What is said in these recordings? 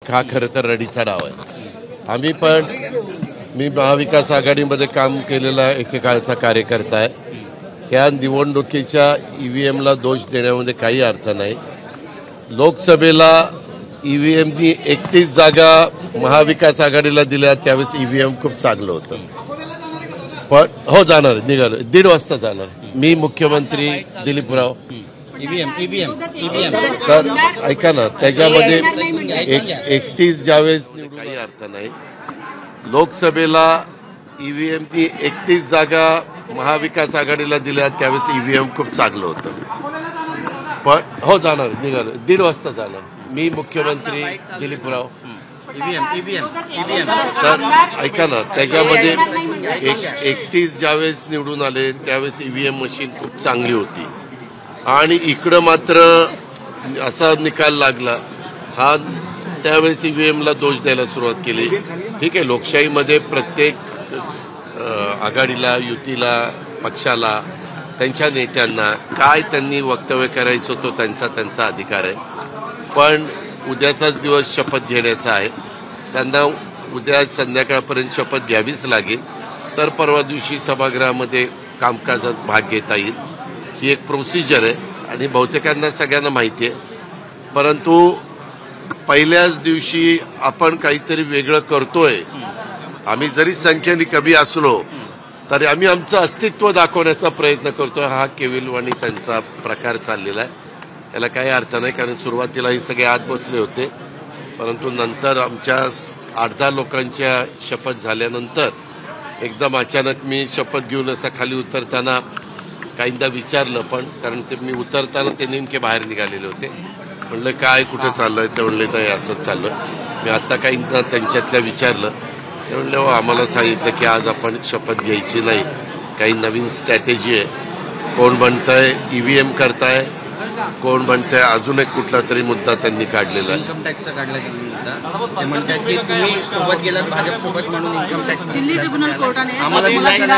हा खरं तर रडीचा डाव आहे। मी महाविकास आघाडीमध्ये काम केलेला एकेकाळचा कार्यकर्ता आहे। या निवडणुकीच्या EVMला दोष देण्यामध्ये काही अर्थ नाही। लोकसभेला EVMनी 31 जागा महाविकास आघाडीला दिल्या, त्यावेळेस EVM खूप चांगलं होतं। पण हो जाणार, निघालो 1:30 वाजता जाणार मी, मुख्यमंत्री दिलीपराव। तर ऐका ना, त्याच्यामध्ये 31 ज्यावेळेस काही अर्थ नाही। लोकसभेला EVMनी 31 जागा महाविकास आघाडीला दिल्या, त्यावेळेस EVM खूप चांगलं होतं। पण हो जाणार, निघालो 1:30 वाजता जाणार मी, मुख्यमंत्री दिलीपराव। तर ऐका ना, त्याच्यामध्ये 31 ज्यावेळेस निवडून आले त्यावेळेस EVM मशीन खूप चांगली होती, आणि इकडं मात्र असा निकाल लागला। हा त्यावेळेस EVMला दोष द्यायला सुरुवात केली। ठीक आहे, लोकशाहीमध्ये प्रत्येक आघाडीला, युतीला, पक्षाला, त्यांच्या नेत्यांना काय त्यांनी वक्तव्य करायचं तो त्यांचा अधिकार आहे। पण उद्याचाच दिवस शपथ घेण्याचा आहे, त्यांना उद्या संध्याकाळपर्यंत शपथ घ्यावीच लागेल। तर परवा दिवशी सभागृहामध्ये कामकाजात भाग घेता येईल। ही एक प्रोसिजर आहे आणि बहुतेकांना सगळ्यांना माहिती आहे। परंतु पहिल्याच दिवशी आपण काहीतरी वेगळं करतोय। आम्ही जरी संख्येने कमी असलो तरी आम्ही आमचं अस्तित्व दाखवण्याचा प्रयत्न करतोय। हा केविलवाणी त्यांचा प्रकार चाललेला आहे, याला काही अर्थ नाही। कारण सुरुवातीला हे सगळे आत बसले होते, परंतु नंतर आमच्या 8-10 लोकांच्या शपथ झाल्यानंतर एकदम अचानक मी शपथ घेऊन असा खाली उतरताना काहींदा विचारलं, पण कारण ते मी उतरताना ते नेमके बाहेर निघालेले होते। म्हणलं काय, कुठं चाललंय? ते म्हणले नाही असंच चाललोय। मी आत्ता काहींना त्यांच्यातल्या विचारलं, ते म्हणले हो आम्हाला सांगितलं की आज आपण शपथ घ्यायची नाही, काही नवीन स्ट्रॅटेजी आहे। कोण म्हणतंय EVM करताय, कोण म्हणतंय अजून एक कुठला तरी मुद्दा त्यांनी काढलेला आहे। इन्कम टॅक्सचा काढला मुद्दा। ते म्हणतात की तुम्ही सोबत गेलात भाजप सोबत म्हणून इन्कम टॅक्स दिल्ली ट्रिब्युनल कोर्टाने आम्हाला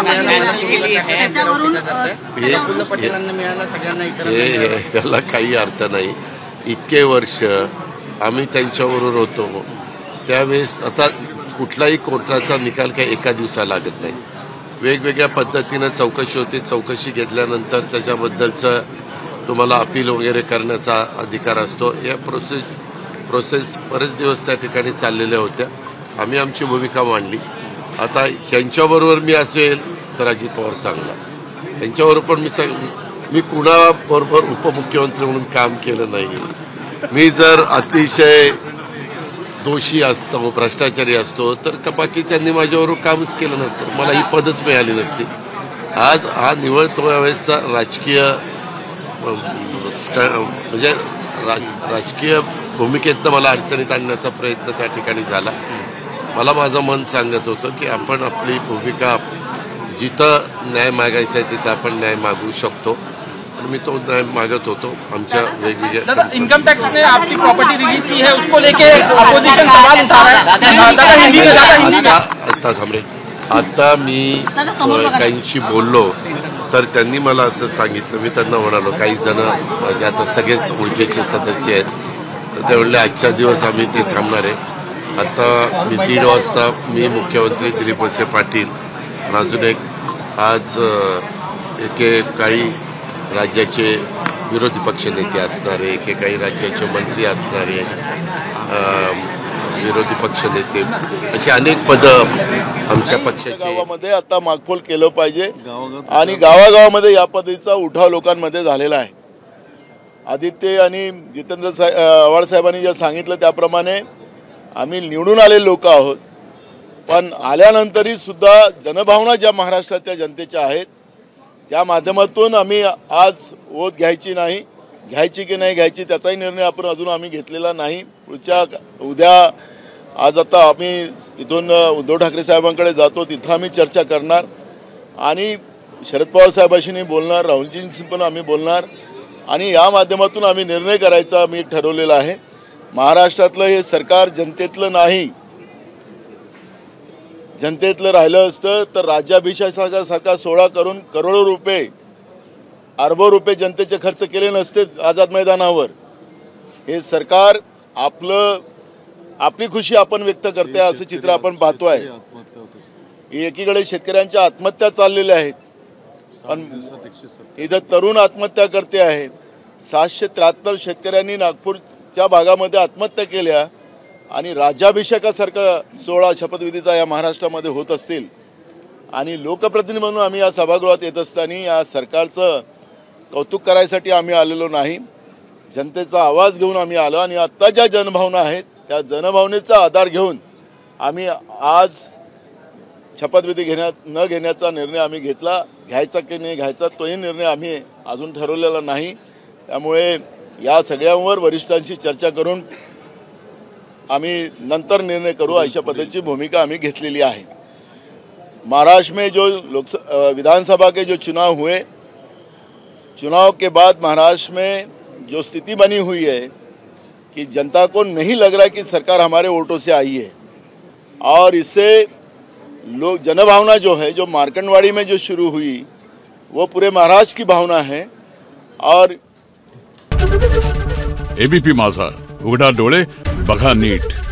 पटेलांना मिळाला, सगळ्यांना याला काही अर्थ नाही। इतके वर्ष आम्ही त्यांच्याबरोबर होतो, त्यावेळेस आता कुठलाही कोर्टाचा निकाल काही एका दिवसाला लागत नाही। वेगवेगळ्या पद्धतीनं चौकशी होते, चौकशी घेतल्यानंतर त्याच्याबद्दलचं तुम्हाला अपील वगैरे करण्याचा अधिकार असतो। या प्रोसेस बरेच दिवस त्या ठिकाणी चाललेल्या होत्या। आम्ही आमची भूमिका मांडली। आता ह्यांच्याबरोबर मी असेल तर अजित पवार चांगला, यांच्याबरोबर पण मी कुणाबरोबर उपमुख्यमंत्री म्हणून काम केलं नाही। मी जर अतिशय दोषी असतो, भ्रष्टाचारी असतो, तर बाकीच्यांनी माझ्याबरोबर कामच केलं नसतं, मला ही पदच मिळाली नसती। आज हा निवळ तो यावेळेसचा राजकीय म्हणजे राजकीय भूमिकेतनं मला अडचणीत आणण्याचा प्रयत्न त्या ठिकाणी झाला। मला माझं मन सांगत होतं की आपण आपली भूमिका, जिथं न्याय मागायचा आहे तिथं आपण न्याय मागू शकतो, और मैं तो मांगत होतो आमच्या वेगवेगळ्या। इनकम टैक्स ने आपकी प्रॉपर्टी रिलीज की है, उसको लेके अपोजिशन सवाल उठा रहा है। आता मी काहींशी बोललो तर त्यांनी मला असं सांगितलं, मी त्यांना म्हणालो काही जण माझे आता सगळेच ओळखीचे सदस्य आहेत, तर ते म्हणले आजच्या दिवस आम्ही ते थांबणार आहे। आता मी 1:30 वाजता मी, मुख्यमंत्री दिलीप वळसे पाटील, अजून एक आज काही राज्याचे विरोधी पक्ष नेते असणारे, काही राज्याचे मंत्री असणारे, विरोधी पक्ष नेते, अशी अनेक पदं आमच्या पक्षाच्या गावामध्ये आता मागफोल केलं पाहिजे आणि गावागावामध्ये या पद्धतीचा उठाव लोकांमध्ये झालेला आहे। आदित्य आणि जितेंद्र आव्हाड साहेबांनी जे सांगितलं त्याप्रमाणे आम्ही निवडून आलेले लोक आहोत, पण आल्यानंतरही सुद्धा जनभावना ज्या महाराष्ट्रातल्या जनतेच्या आहेत त्या माध्यमातून आम्ही आज वोट घ्यायची की नाही घ्यायची त्याचाही निर्णय आपण अजून आम्ही घेतलेला नाही। उद्या आज आता आम्ही इथून उद्धव ठाकरे साहेबांकडे जातो, तिथं आम्ही चर्चा करणार आणि शरद पवार साहेबांशी बोलणार, राहुलजींशी पण आम्ही बोलणार आणि या माध्यमातून आम्ही निर्णय करायचा आम्ही ठरवलेला आहे। महाराष्ट्रातलं हे सरकार जनतेतलं नाही, जनतेतलं राहिलं असतं तर राज्याभिषेकासारखा सोहळा करून करोडो रुपये, अरबो रुपये जनतेचे खर्च केले नसते आझाद मैदानावर। हे सरकार आपलं आपली खुशी आपण व्यक्त करते असं चित्र आपण पाहतोय. एकीकडे शेतकऱ्यांच्या आत्महत्या चाललेल्या आहेत, पण इथं तरुण आत्महत्या करते आहेत. 773 शेतकऱ्यांनी नागपूरच्या भागामध्ये आत्महत्या केल्या आणि राज्याभिषेकासारखा सोहळा शपथविधीचा या महाराष्ट्रामध्ये होत असतील आणि लोकप्रतिनिधी म्हणून आम्ही या सभागृहात येत असताना या सरकारचं कौतुक करायसाठी आम्ही आलेलो नाही, जनतेचा आवाज घेऊन आम्ही आलो आणि आत्ता ज्या जनभावना आहेत त्या जनभावनेचा आधार घेऊन आम्ही आज शपथविधी न घेण्याचा निर्णय आम्ही घेतला. घ्यायचा की नाही घ्यायचा तोही निर्णय आम्ही अजून ठरवलेला नाही. त्यामुळे या सगळ्यांवर वरिष्ठांशी चर्चा करून आम्ही नंतर निर्णय करू अशा पद्धतीची भूमिका आम्ही घेतलेली आहे. महाराष्ट्र में जो विधानसभा के जो चुनाव हुए, चुनाव के बाद महाराष्ट्र में जो स्थिति बनी हुई है कि जनता को नहीं लग रहा है कि सरकार हमारे वोटों से आई है और इससे लोग जनभावना जो है जो मार्कंडवाड़ी में जो शुरू हुई वो पूरे महाराष्ट्र की भावना है. और एबीपी माझा, उघडा डोळे बघा नीट.